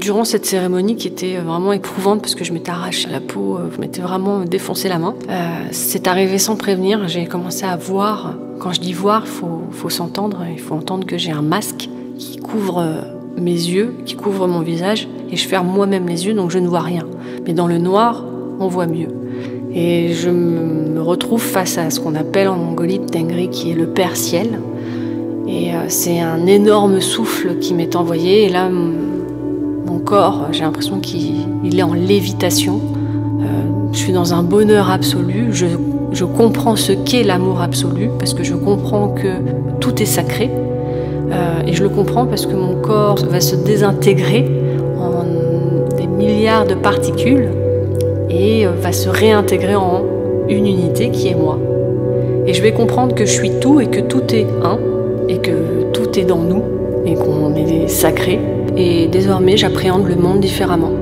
durant cette cérémonie qui était vraiment éprouvante parce que je m'étais arraché la peau, je m'étais vraiment défoncé la main, c'est arrivé sans prévenir. J'ai commencé à voir. Quand je dis voir, faut s'entendre. Il faut entendre que j'ai un masque qui couvre mes yeux, qui couvre mon visage, et je ferme moi-même les yeux, donc je ne vois rien. Mais dans le noir, on voit mieux. Et je me retrouve face à ce qu'on appelle en Mongolie Tengri, qui est le Père Ciel. Et c'est un énorme souffle qui m'est envoyé. Et là, mon corps, j'ai l'impression qu'il est en lévitation. Je suis dans un bonheur absolu. Je comprends ce qu'est l'amour absolu, parce que je comprends que tout est sacré. Et je le comprends parce que mon corps va se désintégrer en des milliards de particules et va se réintégrer en une unité qui est moi. Et je vais comprendre que je suis tout et que tout est un, et que tout est dans nous, et qu'on est sacré. Et désormais, j'appréhende le monde différemment.